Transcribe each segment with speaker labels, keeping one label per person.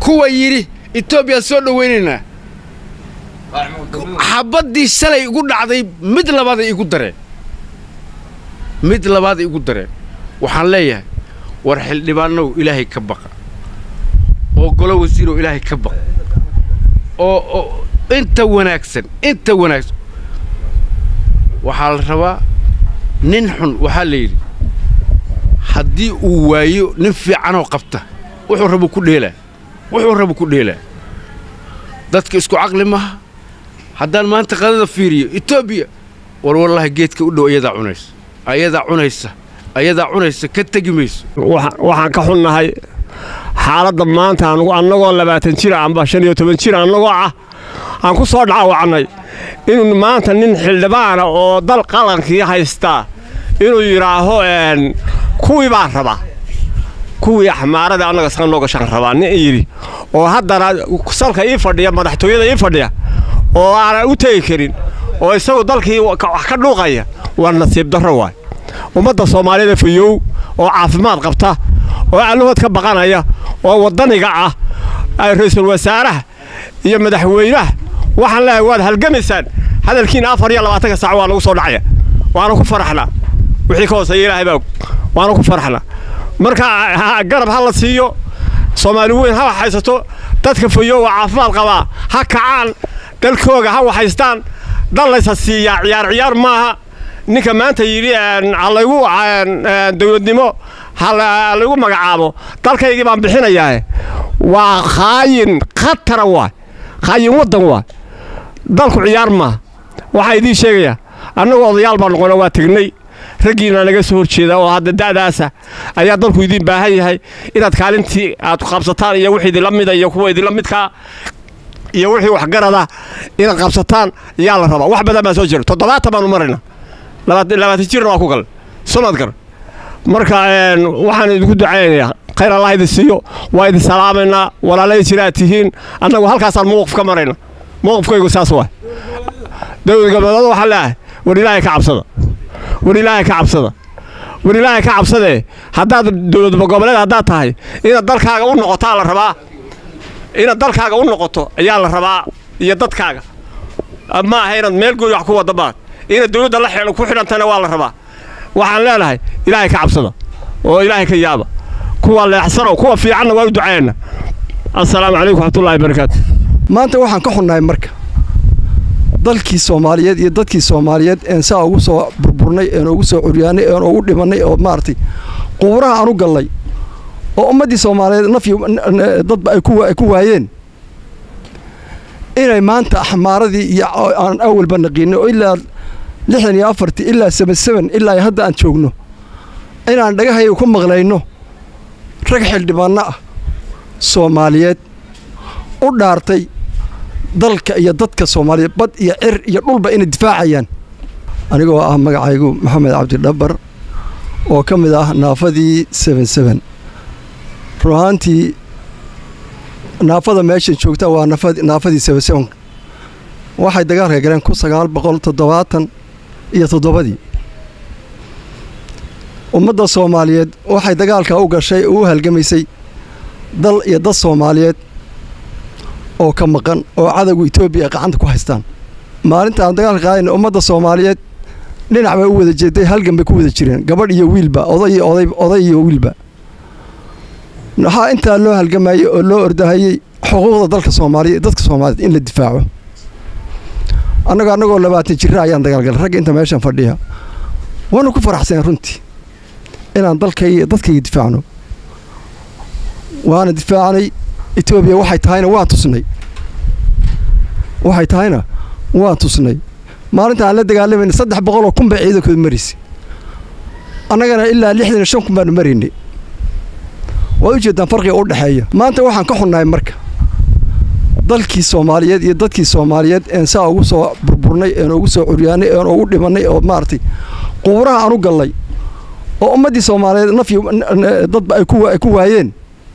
Speaker 1: kuwa yiri Ethiopia soo dhaweynayna xabadii shalay ugu dhacday mid labaad igu dareen waxaan leeyahay war xildhibaanow Ilaahay ka baqa oo golo wasiiro Ilaahay ka baqa oo inta wanaagsan waxaa la rabaa nin xun waxaa la yiri haddii uu waayo nin fiican oo qabta wuxuu rabo ku dheelaa dadka isku aqli ma haddaan maanta qadada fiiriyo Ethiopia war wallahi geedka u dhow ayadaa cunaysa ka tagi mayso
Speaker 2: waxaan ka xunnahay xaaladda maanta annagoo 20 jir amba 15 jir annagoo aan ku soo dhaawacnay inuu maanta nin xildhibaan oo dal qalankii haysta inuu yiraaho kuwii baa raba kuwii xamaarada annaga san looga shaqan rabaa nin yiri oo haddana salka ii fadhiya madaxtooyada ii fadhiya oo aan u tagi karin oo isagoo dalkii wax ka dhuuqaya waa nasiib darro waay ummadda Soomaaliyeed fiyow oo caafimaad qabta oo aanad ka baqanaya oo wadaniga ra'iisul wasaaraha iyo madaxweynaha waxaan leeyahay waad halgamisaan hadalkiina 24 saac waa lagu soo dhacaya waana ku faraxnaa wixii ka hooseeyay Ilaahay baa waana ku faraxnaa marka garab hal siiyo Soomaali weyn ha haysato dadka fiyow caafimaad qaba ha kacaan dalkooga ha waxaystaan dallaysa siiya ciyaar maaha ninka maanta yiri alagu dawladnimo lagu magacaabo dalkaygii baan bixinayaa waa khaayin khatar waa khaayin wadan waa dalku ciyaar ma waxa idin sheegaya annagu odayaal baan noqonaa waa tagnay ragiina naga soo horjeeda oo hadda da'daasa ayaa dalku idin baahan yahay inaad kaalintii aad qabsataan iyo wixii la mid iyo kuwa idin la midka iyo wixii wax garada inaad qabsataan yaa la rabaa wax badan baa soo jira 7 baan u marayna 20 jir waa ku gal sanad gar marka waxaan idinku duceynayaa khayr Allah idin siiyo waa idin salaamayna walaalay jiraatihiin annagu halkaas aan mowqif ka marayna mowqifkaygu saas waa dawladda gobolada waxa la war Ilaahay ka cabsada haddaad dawladda gobolada haddaad tahay inaad dalkaaga u noqoto la rabaa ayaa la rabaa iyo dadkaaga ama inaad meel gool wax ku wada baad ina dawladda la xeel ku xidhantana waa la rabaa waxaan leenahay Ilaahay ka cabsada oo Ilaahay ka yaaba kuwa leexsano kuwa fiican waa u duceeyna assalaamu alaykum wa rahmatullahi wa barakaatuh
Speaker 3: maanta waxaan ka xunnahay marka dalkii Soomaaliyeed iyo dadkii Soomaaliyeed saa ugu soo burburnay ugu soo curyaanay ugu dhimanay oo maartay qubraha aanu galay oo ummadii Soomaaliyeed nafi dad ay ku waayeen inay maanta xamaaradii iyo aan awalba naqiino ilaa 64 ilaa 77 ilaa hadda aan joogno inaan dhagahay ku maqlayno rag xildhibaano Soomaaliyeed u dhaartay dalka iyo dadka Soomaaliyeed bad iyo cir iyo dhulba inay difaacayaan anigoo magacaygu Maxamed Cabdi Dhabar oo kamid naafadii 77 ruuhantii naafada meesha joogta waa naafadii 77 waxay dagaalka galeen 1977 ummadda Soomaaliyeed waxay dagaalka u gashay oo halgamaysay dal iyo dad Soomaaliyeed oo ka maqan oo cadawga Ethiopia gacanta ku haystaan maalinta aan dagaalka qaadayna ummadda Soomaaliyeed dhinac bay u wada jeeday halgan bay ku wada jireen gabadh iyo wiilba oday iyo wiilba waxa inta loo halgamayo oo loo ordahayay xuquuqda dalka Soomaaliyeed dadka Soomaaliyeed in la difaaco annagoo 20 jir ayaan dagaalgal rag inta meeshan fadhiya waanu ku faraxsan runtii inaan dalkayga dadkayga difaacno waana difaacnay Ethiopia waxay tahayna waan tusnay maalinta aan la dagaalamayna 300 oo kun bay ciidankood marisay annagana ilaa 65 kun baan marinay waa u jeedaan farqiga u dhaxeeya maanta waxaan ka xunnahay marka dalkii Soomaaliyeed iyo dadkii Soomaaliyeed saa ugu soo burburnay ugu soo curyaanay ugu dhimanay oo maartay qubraha aanu galay oo ummadii Soomaaliyeed nafi dad ay ku waayeen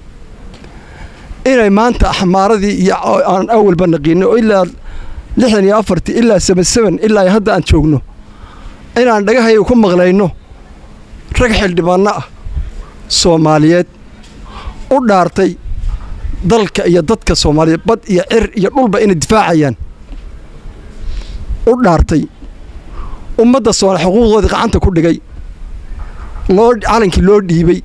Speaker 3: inay maanta xamaaradii iyo aan awalba naqiino ilaa 64 ilaa 77 ilaa hadda aan joogno inaan dhagahay ku maqlayno rag xildhibaano Soomaaliyeed u dhaartay dalka iyo dadka Soomaaliyeed bad iyo cir iyo dhulba inay difaacayaan u dhaartay ummadda Soomaaliyeed xuquuqdooda gacanta ku dhigay calankii loo dhiibay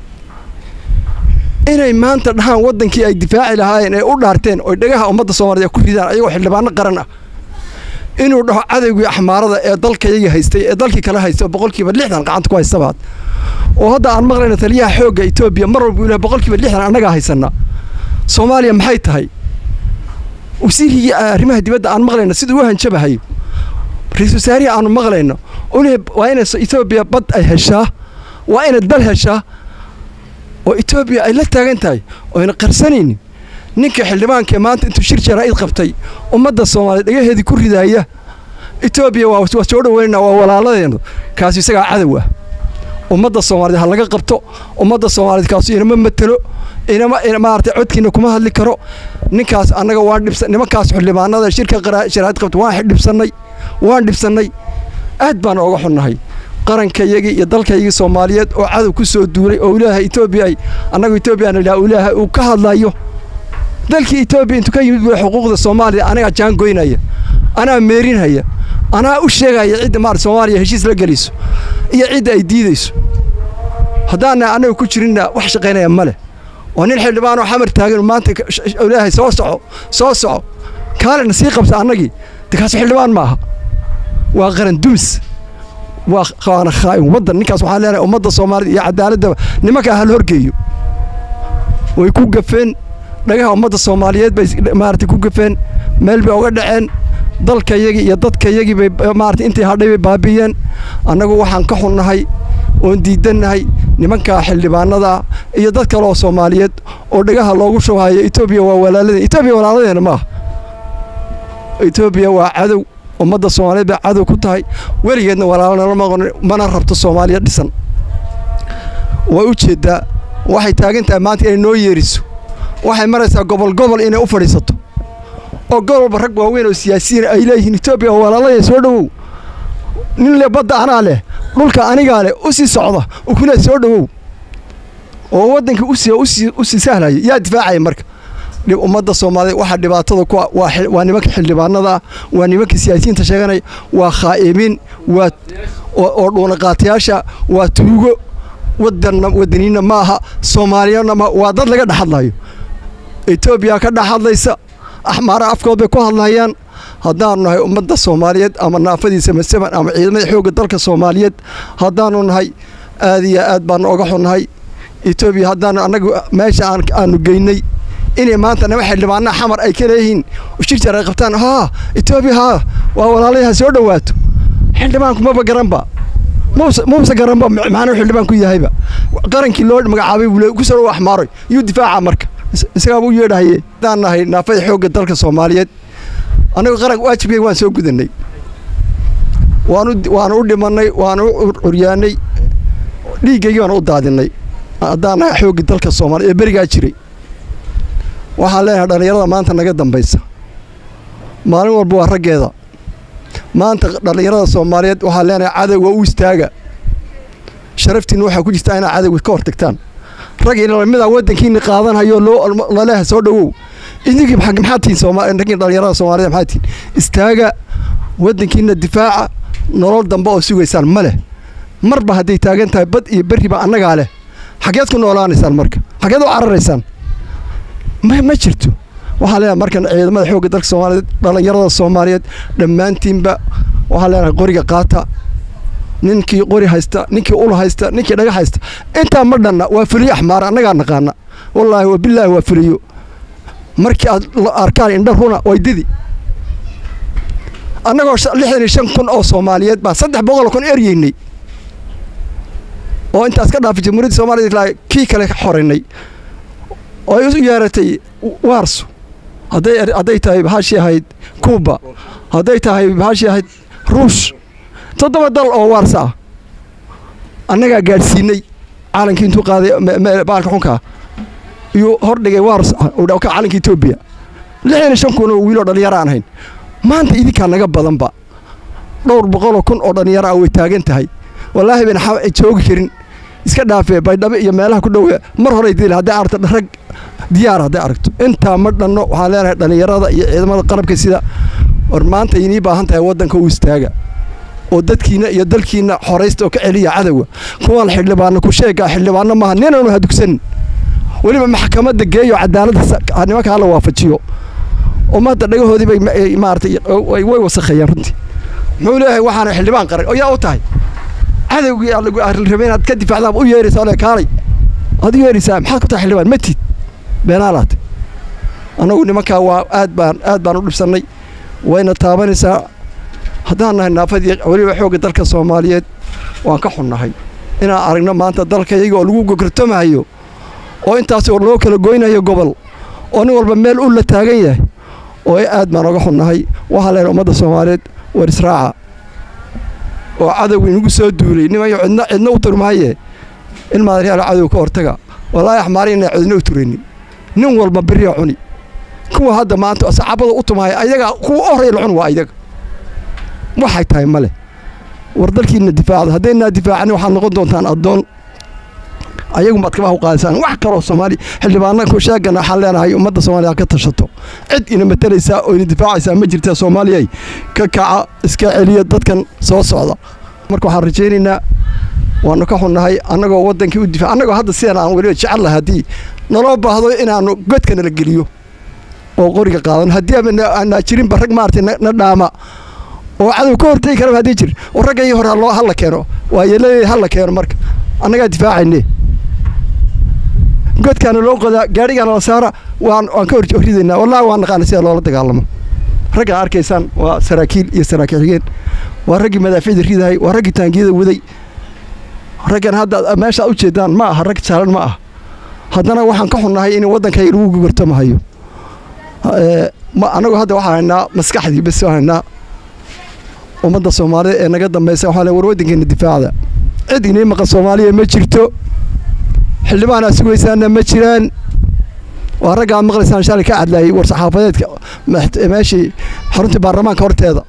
Speaker 3: inay maanta dhahaan wadankii ay difaaci lahaayeen ay u dhaarteen oo dhagaha ummadda Soomaaliyeed ku ridaan ayagoo xildhibaano qaran ah inuu dhaho cadawgii axmaarada ee dalkayaga haystay ee dalkii kala haystay 60% gacanta ku haystabaad oo hadda aan maqlayna taliyaha xoogga Itoobiya mar walba inuu 60% anaga haysana Soomaaliya maxay tahay wasiirkii arrimaha dibadda aan maqlayna sidoo uu hanjabahay ra'iisul wasaare aan maqlayno waa in Itoobiya bad ay heshaa waa in dal heshaa oo Itoobiya ay la taagan tahay oo in qarsanaynin ninka xildhibaanka maanta intuu shir jaraa'id qabtay ummadda Soomaaliyeed dhagaheedii ku ridaaya Itoobiya waa soo dhaweynaa waa walaaladeen kaas isaga cadow ah ummadda Soomaaliyeed ha laga qabto ummadda Soomaaliyeed kaas inama matalo inama maartay codkiina kuma hadli karo ninkaas anaga waa dhibsan nimankaas xildhibaanada shirka jaraa'id qabtay waan dhibsanay aad baan uga xunnahay qarankayaga iyo dalkayaga Soomaaliyeed oo cadow ku soo duulay oo Ilaahay Itoobiya anaga Itoobiyana Ilaahay uu ka hadlayo dalkii Itoobiya intuu ka yimid xuquuqda Soomaaliya anaga jaan goynaya ana meerinaya ana u sheegaya cid maar Soomaaliya heshiis la galiso iyo cid ay diidayso hadana anaga ku jirina wax shaqeynaya male oo nin xildhibaan oo xamar taagan maanta Ilaahay soo soco kaalina sii qabsa anagii dadkaas xildhibaan maaha waa qaran dumis waa qaana khaa'in wadan ninkaas waxa leenahay ummadda Soomaaliyeed iyo cadaaladda nimanka hal horgeeyo way ku gafeen dhagaha ummadda Soomaaliyeed bay maartay ku gafeen meel bay uga dhaceen dalkayaga iyo dadkayaga bay maartay intii hadhay bay baabiyeen anagu waxaan ka xunnahay oo diidanahay nimanka xildhibaanada iyo dad kale oo Soomaaliyeed oo dhagaha loogu shubayo Itoobiya waa walaaladeen ma Itoobiya waa cadow ummadda Soomaaliyeed baa cadow ku tahay weligeedna walaalana mana rabto Soomaaliya dhisan way u jeedaa waxay taagan tahay maanta inay noo yeeriso waxay maraysaa gobol inay u fadhiisato oo gobolba rag waaweyn oo siyaasiyiin ay leeyihiin Itoobiya walaalada soo dhawow nin le badda ana leh dhulka aniga leh u sii socda oo kuna soo dhawow oo wadanka u sii sahlay yaa difaacay marka ummadda Soomaaliyeed waxa dhibaatada ku waa nimanka xildhibaanada waa nimanka siyaasiyiinta sheeganay waa khaa'imiin waa oo doona qaatiyaasha waa tuugo wadaniina maaha Soomaaliyana ma waa dad laga dhaxadlayo Itoobiya ka dhaxadlaysa axmaara afkood bay ku hadlayaan haddaanu nahay ummadda Soomaaliyeed ama naafadiisa masaban ama ciidamada xoogga dalka Soomaaliyeed haddaanu nahay aad iyo aad baan uga xunnahay Itoobiya haddaan anagu meesha aanu geynay inay maanta nama xildhibaana xamar ay ka leeyihiin shir jaraa'id qabtaan Itoobiya waa walaalayaha soo dhawaato xildhibaanku ma garanba موسى قرنبا معنا حلبان كوي هايبا قرن كيلو مقعابي ولا كسر وأحمر يدفع مرك إسقابو يده هي دانا هي نافذ حوق الدرك الصوماليات أنا قرن واجبي وان سوق ذني وانو ودي مني وانو عرياني لي جي وانو دادني دانا حوق الدرك الصومالي برجع شري وحاليا هذا يلا ما أنت نقدم بيسا ما نقول بوه رجيدا maanta dhalinyarada Soomaaliyeed waxa leenahay cadawga u istaaga sharaftiin waxa ku jirta in cadawga ka hortagtaan rag in lamida wadankiina qaadanayo loo leeyahay soo dhawow idinki maxaatiin Soomaaliyeed dhalinyarada Soomaaliyeed maxaatiin istaaga wadankiina difaaca nolol dambe oo sugaysaan male marba haday taagan tahay bad iyo bariba anaga leh xageed ku noolaanaysaan marka xageed u cararaysaan ma jirto waxa la markan ciidamada xoogga dalka Soomaaliyeed dhalinyarada Soomaaliyeed dhamaantiinba waxa la qoriga qaata ninkii qori haysta ninkii ul haysta ninkii dhaga haysta inta ma dhanna waa fuliyo axmaar anaga naqaana wallahi wa billahi waa fuliyo markii arkaan indha runa way didi anagoo 65,000 oo Soomaaliyeed ba 300,000 eryeynay oo intaas ka dhaafay jamhuuriyadda Soomaaliyeed kii kale ka xoreynay oo ay u yaaratay waarso هذا تاي بهاشي هاي كوبا هذا تاي بهاشي هاي روس تضمن دل أو وارسا أنا قاعديني عالم كنتو قاضي بالك حنكا يو هردي وارسا وده كعالم كيتوبيا لحين شنكونو ويلو دليران هين ما أنت إذا كان نجاب بلنبا دور بقولو كن أردن يرى أو يتاجن تهاي والله بين حوا تشوق كرين iska dhaafee baydhabo iyo meelaha ku dhow mar hore diil haddii aragto rag diyaar haddii aragto intaa ma dhanno waxaan leenahay dhalinyarada iyo ciidamada qalabka sida war maanta inii baahan tahay waddanka u istaaga oo dadkiina iyo dalkiina xoreysta oo ka celiya cadawga kuwan xildhibaano ku sheega xildhibaano maaha ninanu hadugsan waliba maxkamadda geeyo cadaaladda nimanka la waafajiyo ummadda dhagahoodii bay maartay way wasakheeyaan runtii muxuu leeyahay waxaan xildhibaan qaran oo yaa u tahay cadawgii lagu rabeen aad ka difaacdaan u yeeraysaa oo kaalay aad yeeraysaa maxaa ku tahay xildhibaan matid beenaalaad anagu nimanka waa aad baan u dhibsanay wayna taabanaysaa haddaan nahay naafadii waliba xoogga dalka Soomaaliyeed waan ka xunnahay inaan aragno maanta dalka iyaga oo lagu gogortamayo oo intaas oo loo kala goynayo gobol oo nin walba meel u la taagan yahay oo aad baan uga xunnahay waxa leen ummadda Soomaaliyeed war israaca oo cadawga inagu soo duulay nimayo cidna u turmaaye in maadariyaal cadow ka hortaga walaahi axmaarina cidna u turaynin nin walba biriyo cuni kuwa hadda maanta saxaabada u tumaaya ayaga kuwa horay la cun waa ayaga waxay tahay male war dalkiina difaacda haddayna difaacani waxaad noqon doontaan addoon ayagu maad kaba qaadaysan wax kale oo Soomaali xildhibaanada ku sheegana waxaan leenahay ummadda Soomaaliya ka tashato cid ina matalaysa oo ina difaacaysa ma jirta Soomaaliya ka kaca iska celiya dadkan soo socda marka waxaan rajaynaynaa waanu ka xunnahay annagoo waddankii u difaac annagoo hadda sidaan aan wali jecel lahaa hadii naloo baahdo inaanu godkana la geliyo oo qoriga qaadan hadii aan jirin barag maartay na dhaama oo cadow ka hortay kara hadii jir oo ragay hore loo hal keeno waa yeelay hal keeno marka annaga difaacayne godkana loo qoda gaarigana la saara waan ka horjeedinaa wallahi waan naqaan sida loola dagaalamo ragga arkaysan waa saraakiil iyo saraakiilgeen waa raggi madaafiicda ridahay waa raggi taangiyada waday raggan hadda meesha u jeedaan ma aha rag saaran ma aha haddana waxaan ka xunnahay in waddankay lagu gogortamayo anagu hadda waxaan haynaa maskaxdii bas haynaa ummadda Soomaaliyeed ee naga dambaysa waxa la war waddankeena difaacda cid inay maqan Soomaaliya ma jirto xildhibaan asugaysaana ma jiraan waa ragga maqlaysaan shalay ka cadlaayay war saxaafadeedka meeshii xarunta baarlamaanka horteeda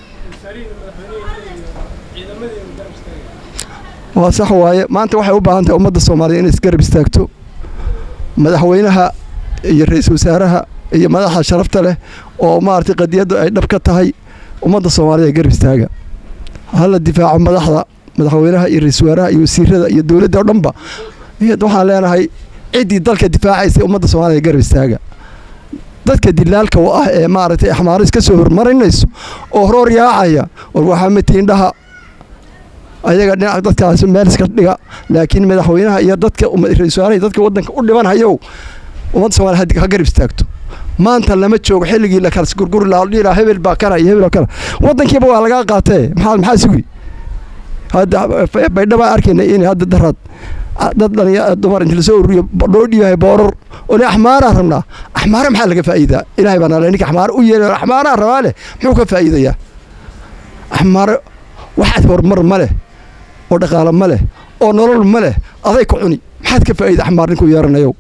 Speaker 3: waa sax waaye maanta waxay u baahan tahay ummadda Soomaaliyeed inay isgarab istaagto madaxweynaha iyo ra'iisul wasaaraha iyo madaxda sharafta leh oo maartay qadiyadu ay dhab ka tahay ummadda Soomaaliyeed garab istaaga hal difaac madaxweynaha iyo ra'iisul wasaaraha iyo wasiirada iyo dawladda oo dhanba waxaan leenahay cidii dalka difaacaysa ummadda Soomaaliyeed garab istaaga dadka dilaalka ah ee maartay axmaaris ka soo hormarinayso oo hor yaacaya war waxa matiindhaha ayaga dhinaca dadkaas meel iska dhiga laakiin madaxweynaha iyo dadka ra'iisul wasaaraha dadka waddanka u dhibanayo ummadda Soomaaliyeed ha garab istaagto maanta lama joogo xilligii la kala gurgur la dhira hebel baa kana iyo hebel kana waddankiiba waa laga qaatay maxaa sugi hadda baydhaba arkayna in hadda darad dad dumar inta soo ururiyo dhoodhiyahay boorar oo axmaar rabna axmaar maxaa laga faa'iidaa ilaahay bana leenka axmaar u yeelay axmaar raale muxuu ka faa'iidayaa axmaar waxaad hormar ma leh oo dhaqaale ma leh oo nolol ma leh aday ku cuni maxaad ka faa'iidaa axmaar ninku yeeranayo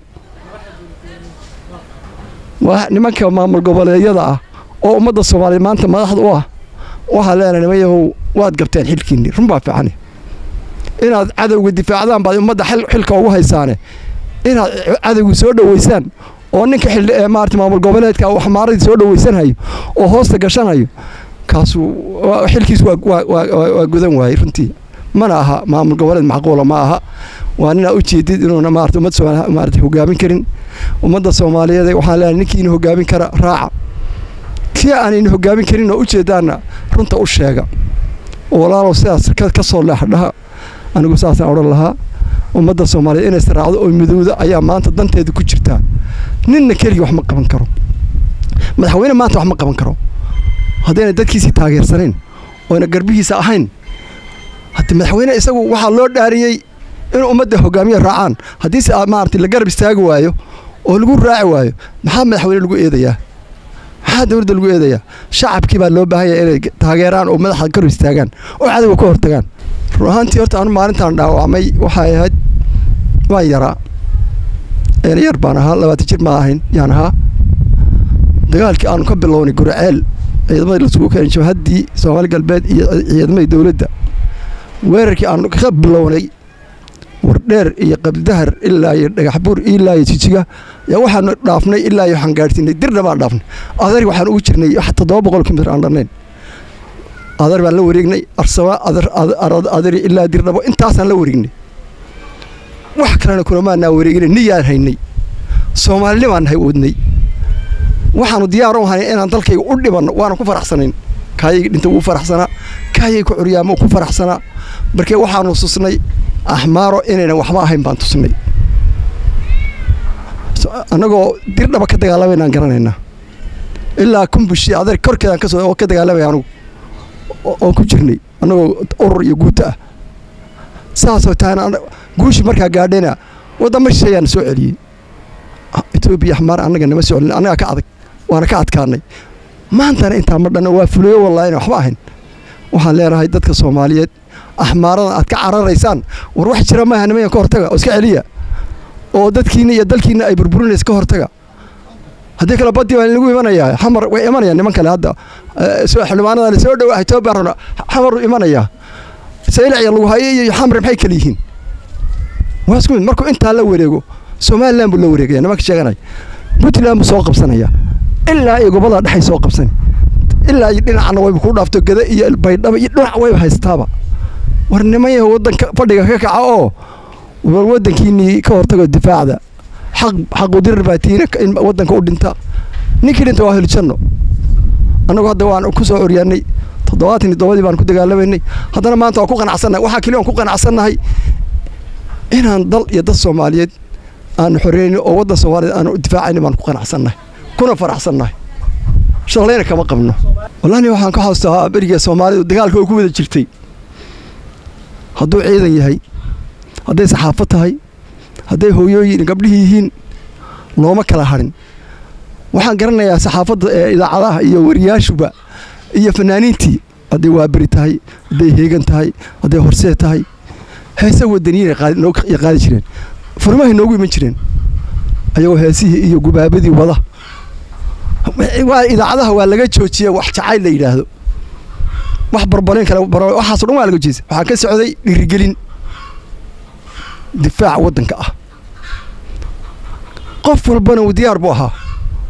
Speaker 3: waa nimanka maamul goboleedyada ah oo ummadda Soomaaliyeed maanta madaxda u ah waxa leenahay nimayahow waad gabteen xilkiini run baa fiican inaad cadawga difaacdaan baad ummadda xilka ugu haysaane inaad cadawga soo dhaweysaan oo ninka maartay maamul goboleedka wax maaradii soo dhaweysanayo oo hoosta gashanayo kaasu xilkiis waa gudan waayay runtii mana aha maamul goboleed macquul ma aha waa ina u jeedid inuu maartay ummadda Soomaaliyeed maartay hogaamin karin ummadda Soomaaliyeed waxaan leenahay ninkii inuu hogaamin kara raaca kii aan inuu hogaamin karin oo u jeedaana runta u sheega walaalow sidaas ka soo leexdhaha anigu saasaan oran lahaa ummadda Soomaaliyeed inay saraacdo oo midowda ayaa maanta danteedu ku jirta ninna kaliya wax ma qaban karo madaxweyne maanta wax ma qaban karo haddii dadkiisa taageersaneen oo ina garbihiisa ahayn hadda madaxweyne isagu waxa loo dhaariyay in ummadda hogaamiye raacaan haddii si maartay la garab istaagi waayo oo lagu raaci waayo maxaa madaxweyne lagu eedayaa maxaa dawladda lagu eedayaa shacabkii baa loo baahan yahay inay taageeraan oo madaxda garab istaagaan oo cadawga ka hortagaan ruuxantii horta aan maalintan dhaawacmay waxay ahayd waan yaraa yar baan ahaa 20 jir ma ahayn yaan ahaa dagaalkii aan ka bilownay Gurceel ciidamada la sugu keenay jabhadii Soomaali galbeed iyo ciidamada dawladda weerarkii aan ka bilownay wardheer iyo qabdahar ilaa iyo dhagaxbuur ilaa iyo jijiga yaa waxaanu dhaafnay ilaa iyo waxaan gaadhsiinay dirna baan dhaafnay adar waxaan ugu jirnay 700 kilomitir aan dhannayn adar baan la wareegnay arsaba adar ilaa dirnabo intaasaan la wareegnay wax kalena kulamaanaa wareegnay niyaan haynay Soomaaliland hay wadnay waxaanu diyaar u ahay inaan dalkayga u dhibanno waana ku faraxsanayn kaayay dhinta ugu faraxsana kaayay ku curyaamo ku faraxsana markii waxaanu susnay ahmaaro inayna waxba ahayn baan tusnay anagoo dirdhaba ka dagaalamayna garanayna ilaa kumbushi adar korkeeda ka soo ka dagaalamay anigu oo ku jirnay anagoo urur iyo guuta saasoo taana guushi markaa gaadhayna wadamo shayaan soo celiyay Ethiopia ahmaar anaga nama soo celin anaga ka adag waana ka adkaanay maantana inta madhana waa fuliyo wallahi waxba ahayn waxaan leeyahay dadka Soomaaliyeed ahmaarada aad ka cararaysaan war wax jira ma ahan ka hortaga oo iska celiya oo dadkiina iyo dalkiina ay burburinaysa ka hortaga hadii kala badi waa lagu imanaya xamar way imanayaan niman kale hadda soo xilmaanada soo dhawahay toobarna xamar imanaya saylac lagu hayay xamar maxay kala yihiin waasku markuu inta la wareego Soomaaliland buu la wareegay nimanka sheeganay Puntland buu soo qabsanaya ilaa ay gobolada dhaxay soo qabsan ilaa ay dhinacna way ku dhaafto gada iyo baydhaba iyo dhinac way haystaaba warnimay wadanka fadhiga ka kaca oo wadankiini ka hortago difaacda xaq u dir baatiina in wadanka u dhinta ninkii dhinta waa heljanno anagu hadda waan ku soo oryaanay 77 baan ku dagaalameynay haddana maanta waa ku qanacsanahay waxa kaliya ku qanacsanahay inaan dal iyo dad Soomaaliyeed aan xoreyno oo wadan Soomaaliyeed aan difaacayno baan ku qanacsanahay kuna faraxsanahay shaqalayna kama qabno wallahi waxaan ka xasuustaa bariga Soomaaliyeed dagaalka ku wada jirtay hadduu ciidan yahay hadday saxaafad tahay hadday hooyooyin gabdhihi yihiin looma kala harin waxaan garanayaa saxaafadda idaacadaha iyo wariyaashuba iyo fanaaniintii hadday waa bari tahay hadday heegan tahay hadday horseed tahay heesa wadaniina qaadi jireen furmaha noogu iman jireen ayagoo heesihii iyo gubaabadii wada waa idaacadaha waa laga joojiyay wax jacayl la yiraahdo wax barbaleen kale waxaas dhan waa laga joojiyay waxa ka socday dhiirigelin difaac wadanka ah qof walbana uu diyaar buu ahaa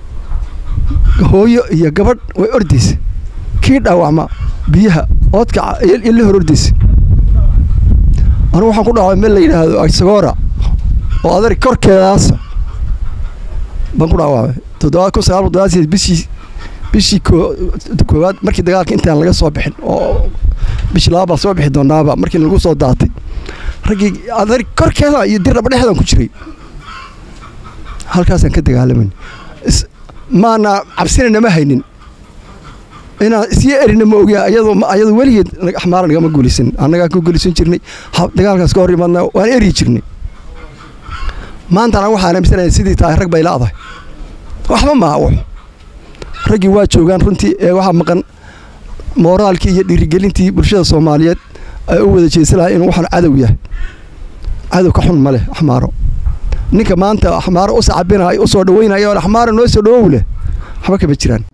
Speaker 3: hooyo iyo gabadh way ordaysa kii dhaawacma biyaha oodka ila hor ordaysa anu waxaan ku dhaaway meel la yiraahdo Agsagora oo adar korkeedaas baan ku dhaaway 19 bishii koowaad markii dagaalka intaan laga soo bixin oo bishii labaad soo bixi doonaaba markii lagu soo daatay ragii adar korkeeda iyo dirba dhexdan ku jiray halkaas aan ka dagaalamin maana cabsina ma haynin ina isii erina ma ogaa ayadu waligeed ahmaar naga ma guulisan anaga ku guulisan jirnay dagaalkaas ka hor imaadna waan eri jirnay maanta waxaan aaminsanay sidii tahay rag bay laadahay waxba ma wax ragii waa joogan runtii waxa maqan moraalkii iyo dhiirigelintii bulshada Soomaaliyeed ay u wada jeesalahay in waxaan cadow yahay cadow ka xun ma leh ahmaaro ninka maanta ahmaaro u sacabinayo u soo dhaweynaayo ahmaaro noo soo dhawow leh waxba kama jiraan